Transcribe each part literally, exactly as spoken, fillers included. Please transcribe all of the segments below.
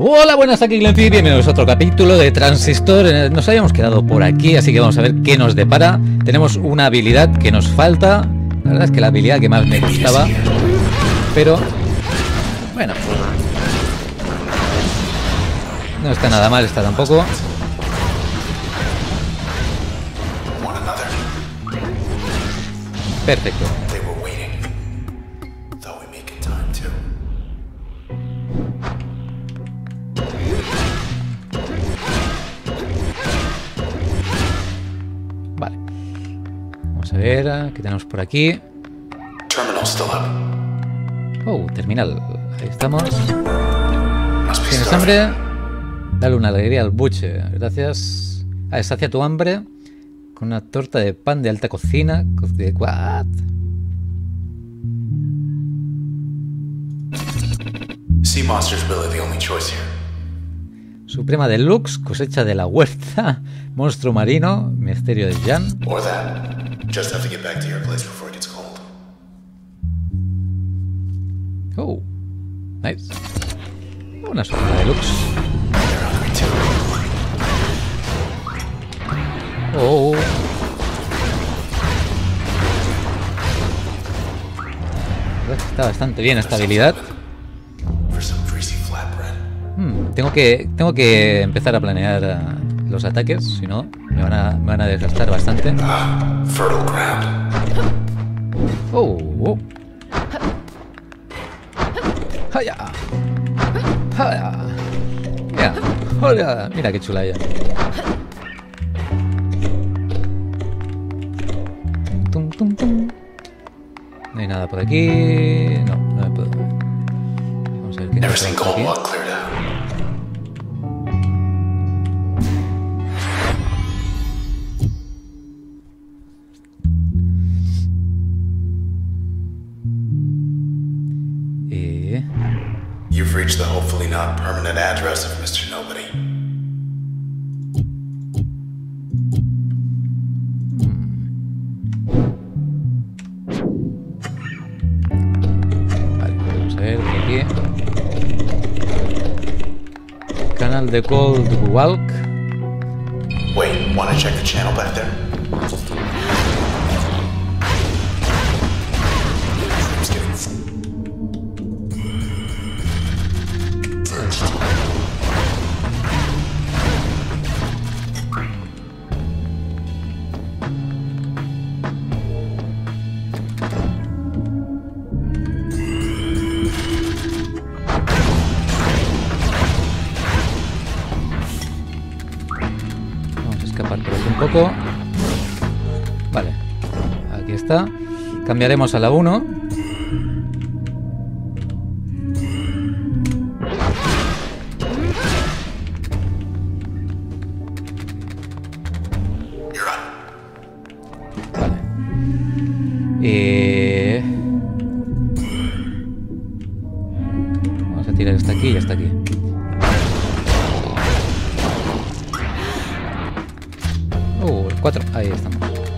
Hola, buenas, aquí Glenfi, bienvenidos a otro capítulo de Transistor. Nos habíamos quedado por aquí, así que vamos a ver qué nos depara. Tenemos una habilidad que nos falta. La verdad es que la habilidad que más me gustaba. Pero, bueno, no está nada mal, está tampoco. Perfecto. Vale. Vamos a ver, ¿qué tenemos por aquí? Oh, terminal. Ahí estamos. ¿Tienes hambre? Dale una alegría al buche. Gracias. Ah, sacia tu hambre con una torta de pan de alta cocina. ¿What? Sea monsters really the only choice here. Suprema Deluxe, cosecha de la huerta, monstruo marino, misterio de Jan. Or that. Just have to get back to your place before it gets cold. Oh, nice. Una Suprema Deluxe. They're hungry too. Oh. Está bastante bien esta habilidad. Hmm, tengo que tengo que empezar a planear uh, los ataques, si no me van a me van a desgastar bastante. Ah, fertile ground. Oh, oh. Haya. Haya. Mira, hola, mira qué chula ella. Tum, tum, tum. No hay nada por aquí. No, no me puedo. Vamos a ver qué Never hay seen por cold aquí. blood cleared out. Eh, You've reached the hopefully not permanent address of Mister Nobody. Vale, vamos a ver por aquí. Canal de Cold Walk. Wait, wanna check the channel back there? It's getting Vamos a escapar por aquí un poco. Vale, aquí está. Cambiaremos a la uno. You're on. Vale. Eh... Vamos a tirar esta aquí y esta aquí. Oh, el cuatro. Ahí estamos.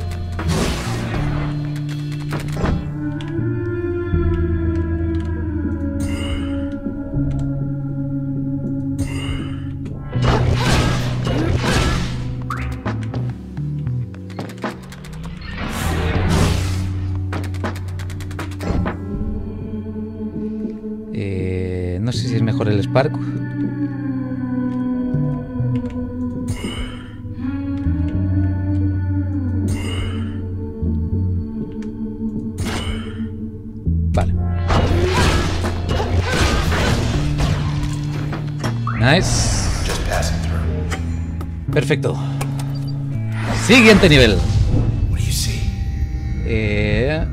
Eh, no sé si es mejor el Spark. Vale. Nice. Just passing through. Perfecto. Siguiente nivel. What do you see? Eh,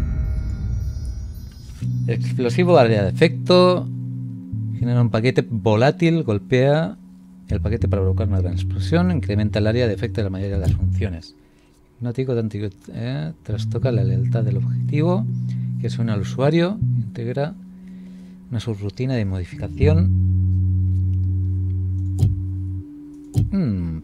explosivo área de efecto. Genera un paquete volátil. Golpea el paquete para provocar una gran explosión. Incrementa el área de efecto de la mayoría de las funciones. Hipnótico, eh, trastoca la lealtad del objetivo. Que suena al usuario. Integra una subrutina de modificación. Hmm.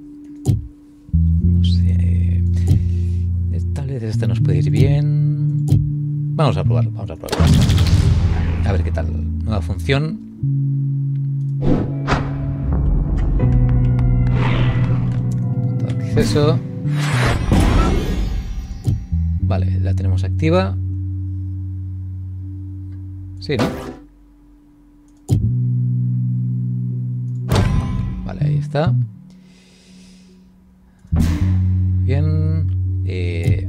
No sé. Tal vez esta nos puede ir bien. Vamos a probarlo, vamos a probarlo. A ver qué tal. Nueva función. Acceso. Vale, la tenemos activa. Sí, ¿no? Vale, ahí está. Bien. Eh,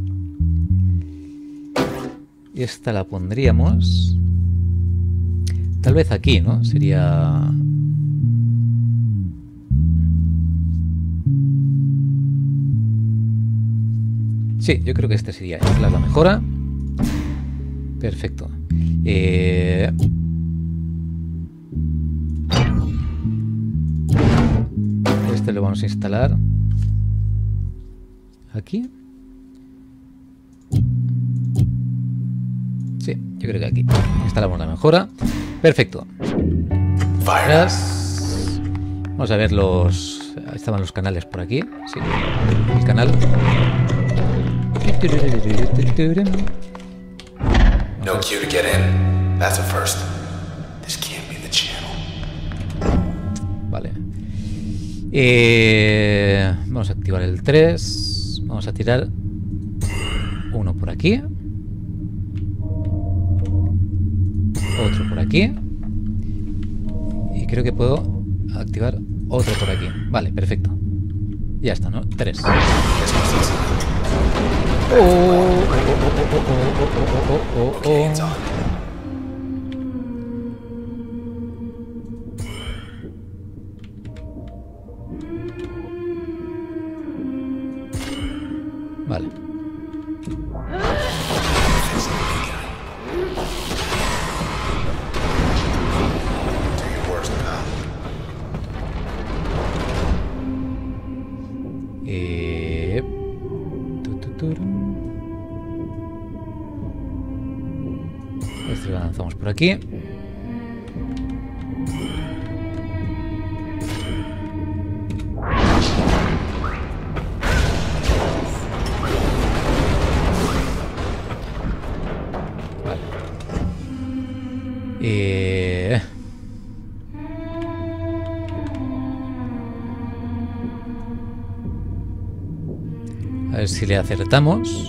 esta la pondríamos tal vez aquí, ¿no? Sería... Sí, yo creo que este sería la mejora. Perfecto. Eh... Este lo vamos a instalar aquí. Sí, yo creo que aquí. Instalamos la mejora. Perfecto. Atrás. Vamos a ver los... Estaban los canales por aquí. Sí, el canal. No cue to get in. That's a first. This can't be the channel. Vale. Eh, vamos a activar el tres. Vamos a tirar uno por aquí. Otro por aquí. Y creo que puedo activar otro por aquí. Vale, perfecto. Ya está, ¿no? Tres. Oh, oh, oh, oh, oh, oh, oh, oh. Vale. Eh... Tu, tu, tu. Este lo lanzamos por aquí. Vale. Eh... A ver si le acertamos.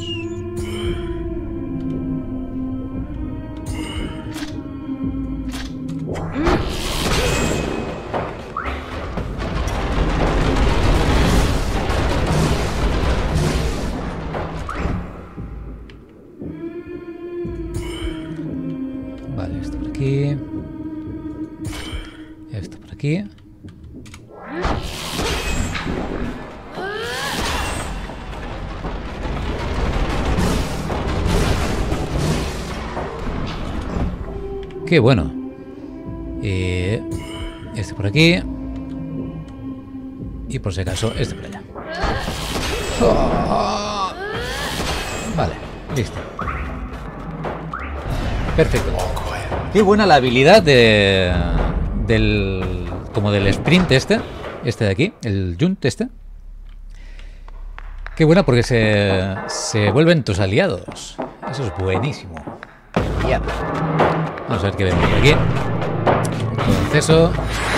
Vale, esto por aquí. Esto por aquí. Qué bueno. Eh, este por aquí. Y por si acaso, este por allá. Oh. Vale, listo. Perfecto. Qué buena la habilidad de, del... como del sprint este. Este de aquí, el Junt este. Qué buena porque se, se vuelven tus aliados. Eso es buenísimo. Ya. Vamos a ver qué vemos por aquí. Acceso.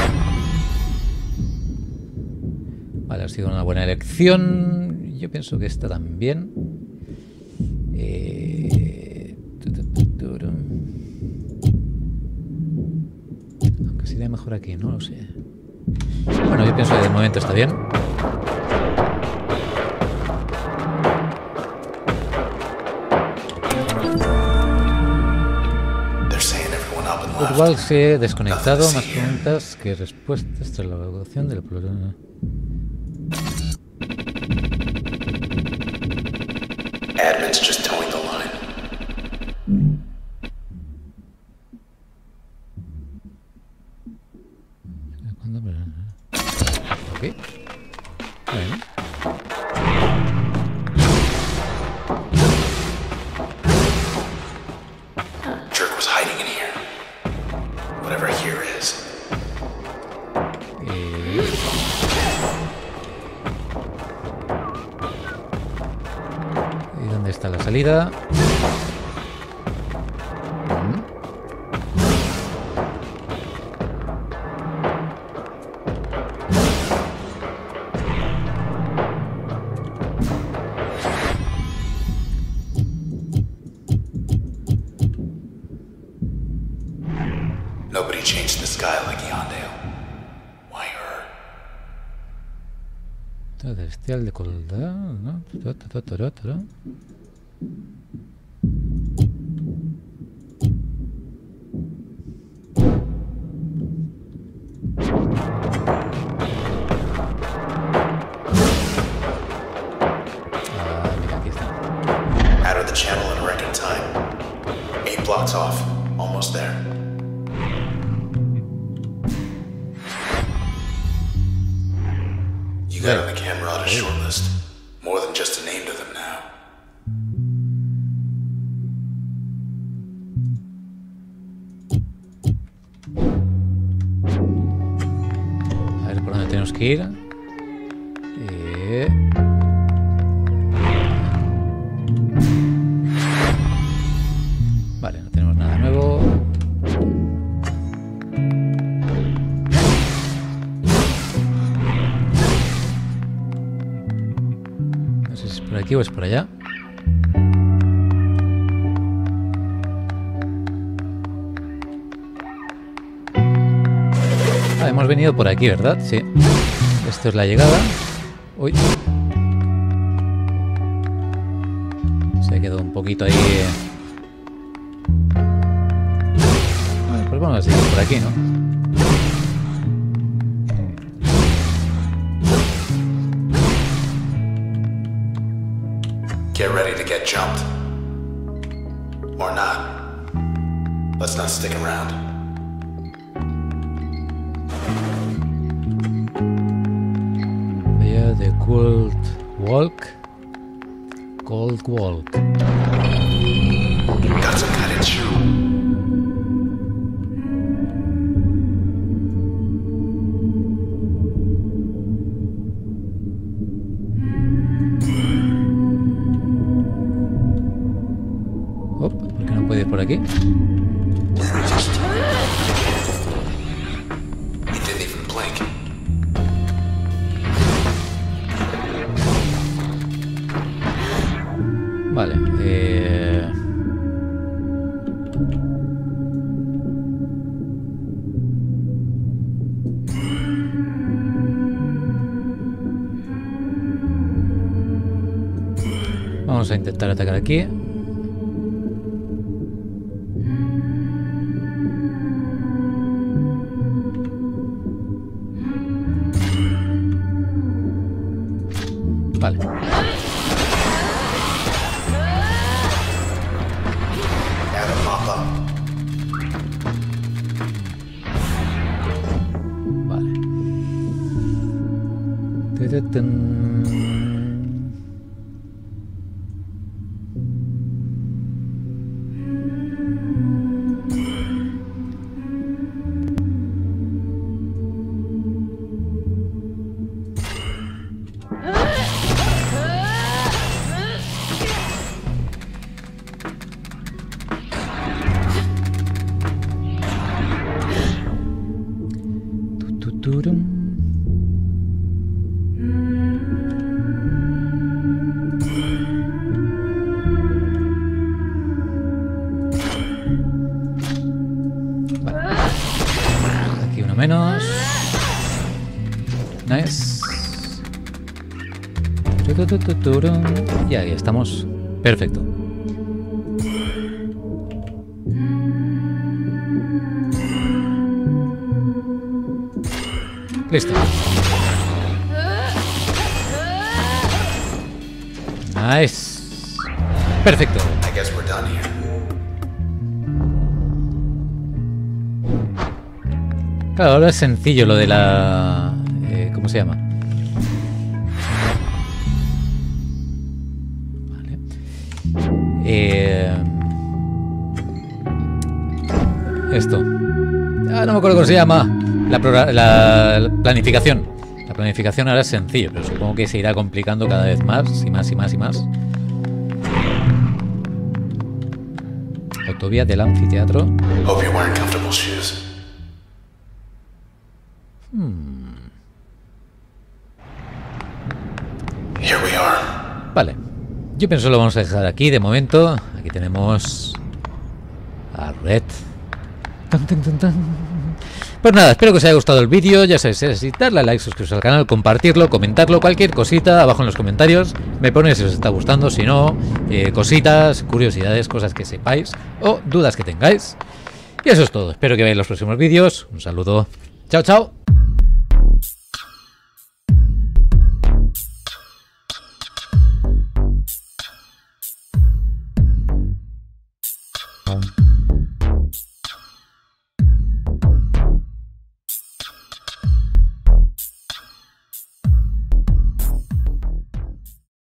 Vale, ha sido una buena elección. Yo pienso que esta también. Eh... Aunque sería mejor aquí, no lo sé. Bueno, yo pienso que de momento está bien. Igual se ha desconectado. Más preguntas que respuestas tras la evaluación del problema. Admin's just towing the line. Ok. Bueno. Jerk was hiding in here. Whatever here is. Eh... ¿Y dónde está la salida? Nobody changed the sky like Yondale. Why her? Celestial de Coldar, ¿no? Ah, mira, aquí está. Out of the channel in record time. Eight blocks off. Almost there. You got on the camera on a short list. More than just a name to them now. A ver por dónde tenemos que ir. Eh... Vale, no tenemos nada nuevo. No sé si es por aquí o es por allá. Ah, hemos venido por aquí, ¿verdad? Sí. Esto es la llegada. Uy. Se quedó un poquito ahí. Bueno, pues vamos a seguir por aquí, ¿no? Get ready to get jumped. Or not. Let's not stick around. Via the Cold Walk. Cold Walk. Got some kind of chew. Oh, ¿por qué no puede ir por aquí? He didn't even blink. Vale, eh... vamos a intentar atacar aquí. Vale. Vale. Tadadán. Tuturum. Vale. Aquí uno menos. Nice. Tutututurum. Y ahí estamos. Perfecto. Listo. Nice. Perfecto. I guess we're done here. Claro, ahora es sencillo lo de la... Eh, ¿cómo se llama? Vale. Eh, esto. Ah, no me acuerdo cómo se llama. La, la, la planificación. La planificación ahora es sencillo, pero supongo que se irá complicando cada vez más y más y más y más. Autovía del anfiteatro. Hope you're wearing comfortable shoes. Hmm. Here we are. Vale. Yo pienso que lo vamos a dejar aquí de momento. Aquí tenemos a Red. Tan, tan, tan, tan. Pues nada, espero que os haya gustado el vídeo. Ya sabéis, si darle a like, suscribiros al canal, compartirlo, comentarlo, cualquier cosita abajo en los comentarios. Me ponéis si os está gustando, si no, eh, cositas, curiosidades, cosas que sepáis o dudas que tengáis. Y eso es todo. Espero que veáis los próximos vídeos. Un saludo. Chao, chao. Um.